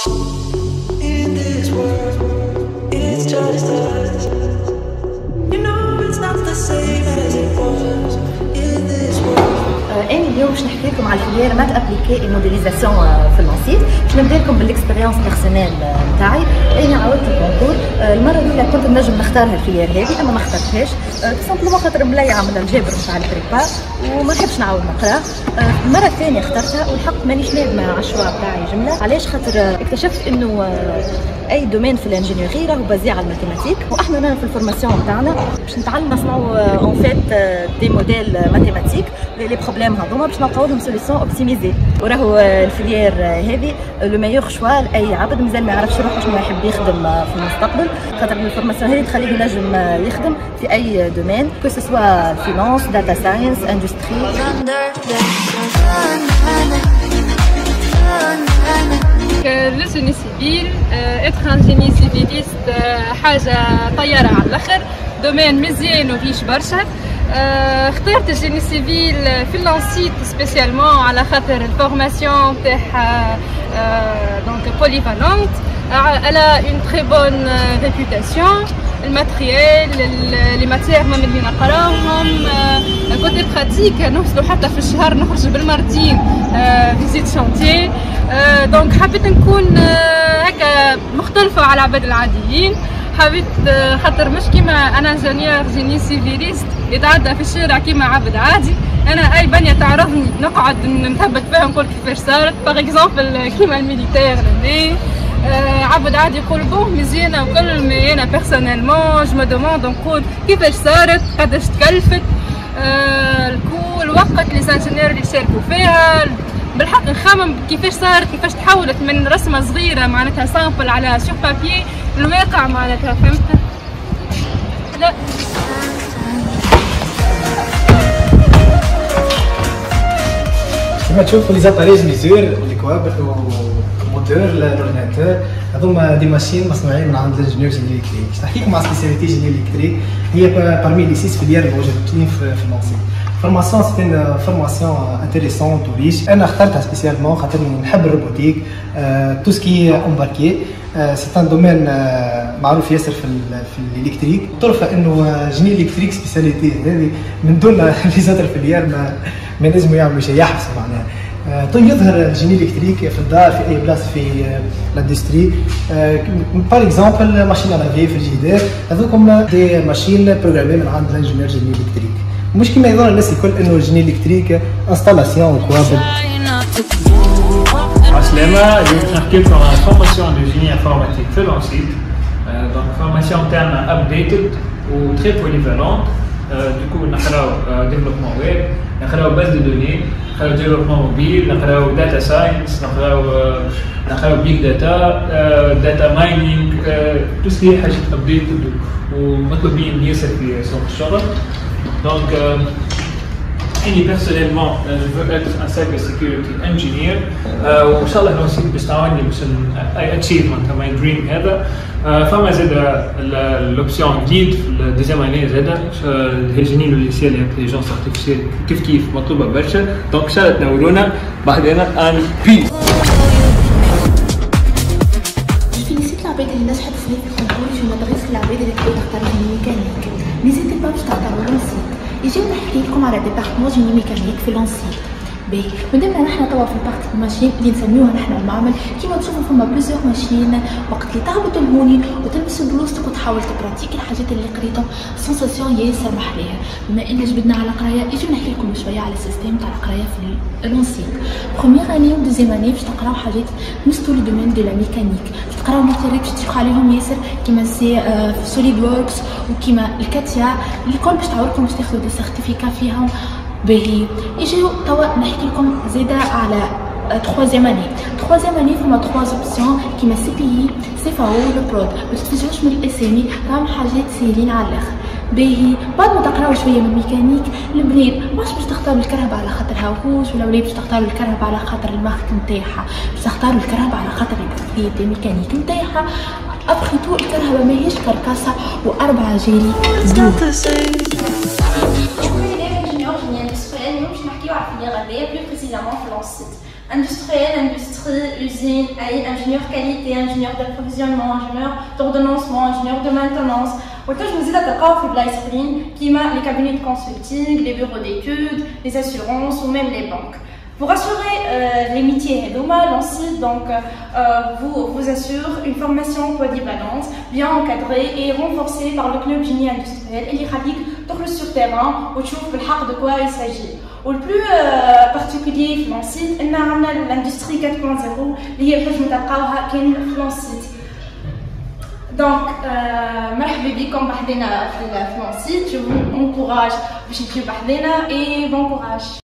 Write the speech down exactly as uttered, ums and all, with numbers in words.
أنا اليوم باش نحكي لكم على الفيليير مات ابليكي موديليزاسيون في اللانسيت. باش نبدا لكم بالاكسبيريونس بيرسونيل نتاعي. انا عاودت الكونكور المره الاولى كنت نجم نختارها الفيليير هذه اما ما اخترتهاش سامبلومون خاطر ملاي عامله الجبر نتاع البريبا وما نحبش نعاود نقرا. المره الثانيه اخترتها والحق مانيش نادمه على الشوا بتاعي جمله. علاش؟ خاطر اكتشفت انه اي دومين في الانجينيوري راهو بازي على الماتيماتيك، واحنا رانا في الفورماسيون تاعنا باش نتعلم نصنعوا اون فيت دي موديل ماتيماتيك لي بروبليم هذوما باش نلقاو لهم سوليسيون اوبتيميزي. وراهو الفيليير هذه لو ميور شوا لاي عبد مازال ما يعرفش روحه شنو يحب يخدم في المستقبل، خاطر الفورماسيون هذه تخليه ينجم يخدم في اي دومين كو سوا فينانس، داتا ساينس، اندستري. le génie civil, euh, être un génie civiliste حاجة طيارة على الآخر، دومين مزيان وريش برشا. اخترت الجيني سيفيل في اللانسيت سبيسيالمون على خاطر الفورماسيون تاعها دونك بوليفالونت، elle a une très bonne réputation. الماتريال لي ماتير ما اللي نقراوهم كوتي براتيك نوصلوا حتى في الشهر نخرج بالمرتين فيزيت شانتيي. دونك حبيت نكون هكا مختلفه على العباد العاديين. حبيت خاطر مش كيما انا انجينيور جيني سيفيليست يتعدى في الشارع كيما عبد عادي. انا اي بنيه تعرفني نقعد نثبت فيها نقول كيفاش صارت باغ اكزومبل كيما الميليتير هذي. عبد عادي يقول بون مزيانه وكل مي انا بيرسونيلمون جو مو دوموند نقول كيفاش صارت قداش تكلفت الكل وقت لي زانجينيور اللي شاركوا فيها. بالحق نخمم كيفاش صارت كيفاش تحولت من رسمه صغيره معناتها سامبل على سور بابيي الواقع معناتها فهمت. لا كما تشوفوا لي زاباريج ميزور الكوابل والموتور لورديناتور هذوما دي ماشين مصنوعين من عند الانجينيور جيني الكتريك. باش نحكي لكم على سبيسياليتي جيني الكتريك، هي بارمي لي سيس فيليير الموجودين في اللانسيت. فورماسيون سيتي ان فورماسيون انتريسونت وريش. انا اخترتها سبيسيالمون خاطر نحب الروبوتيك، تو سكي امباركي. سي ان دومين معروف ياسر في في الالكتريك. طرفه انه جيني الكتريك سبيسياليتي هذه من دون لي زاتر فيليير ما ما لازموا يعملوا شيء يحبسوا معناها. تو يظهر الجيني الكتريك في الدار في اي بلاصه في لاندستري. بار اكزومبل ماشين لافي في الجدار هذوكم دي ماشين بروغرامي من عند الانجينيور جيني الكتريك. مش كما يظن الناس الكل انه الجيني الكتريك انستالاسيون وكوابل. عسلامة، اليوم نحكي لكم على فورماسيون دو جيني انفورماتيك في اللانسيت. دونك فورماسيون تاعنا ابديتد و تري بوليفالونت. دوكو نقراو ديفلوبمون ويب، نقراو باز دو دوني، نقراو ديفلوبمون موبيل، نقراو داتا ساينس، نقراو نقراو بيج داتا، داتا ماينينغ، تو سكي حاجات ابديتد ومطلوبين ياسر في سوق الشغل. Donc, euh, et personnellement, euh, je veux être un cyber security engineer. وإن شاء الله نوصل باش تعاوني باش achievement my dream هذا. فما زاد l'option جديد في الدوزيام اني زاد الجيني لوجيسيال انتليجنس ارتيفيسيال كيف كيف مطلوبه برشا. دونك ان شاء الله تنورونا بعدين ان بيس. فينيسيت العباد اللي نجحت في الكونكور في مدرسة العباد اللي تبغي تختار جيني ميكانيك. نزيد با باش تعطيو لانسيت. يجيو نحكي لكم على ديبارتمون جيني ميكانيك في لانسيت. باهي مادامنا نحنا توا في البارت ماشين اللي نسميوها نحنا المعمل، كيما تشوفوا فما بليزيور ماشين. وقت اللي تهبط الهوني وتلبس بلوزتك وتحاول تبراتيك الحاجات اللي قريتهم سونساسيون ياسر محليها. بما ان جبدنا على قرايه يجيو نحكي لكم شويه على السيستيم تاع القرايه في لانسيت. بروميير اني ودوزيام اني باش تقراو حاجات نستو لي دومين دو لا ميكانيك، باش تقراو ماتيريال باش تشوفوا عليهم ياسر كيما سي سوليد ووركس وكيما الكاتيا اللي كل باش تعاودكم باش تاخذوا دي سيرتيفيكا فيهم. باهي يجيو توا نحكي لكم زاده على troisième année. troisième année فما trois options كيما سي بي اي، سي فا او، لو برود. ما تتفاجئوش من الاسامي راهم حاجات ساهلين على الاخر. باهي بعد ما تقراو شويه من الميكانيك البنين ماش باش تختاروا الكرهبه على خاطرها وحوش، ولا ولاد باش تختاروا الكرهبه على خاطر المارك نتاعها، باش تختاروا الكرهبه على خاطر البروبريتي ميكانيك نتاعها. ابخي تو الكرهبه ماهيش كركاسه واربعه جيلي دو. اليوم باش نحكيو على الفيليير هذايا بلو بريسيزامون في لانسيت. industriel, industrie, usine, ingénieur qualité, ingénieur d'approvisionnement, ingénieur d'ordonnancement, ingénieur de maintenance. وتنجم نزيد تلقاو في بلايص اخرين كيما les cabinets de consulting, les bureaux d'études, les assurances ou même les banques. Pour assurer euh, les métiers Hedoma, l'Ensit donc euh, vous, vous assure une formation polyvalente, bien encadrée et renforcée par le club génie industriel et les khalik تخرج sur terrain وتشوف بالحق de quoi il s'agit. Le plus euh, particulier في l'Ensit إن عندنا l'industrie quatre point zéro اللي هي تنجموا تلقاوها كاين في l'Ensit. Donc, مرحبا بكم بحذنا في l'Ensit. Je vous encourage باش تجيو بحذنا et bon courage.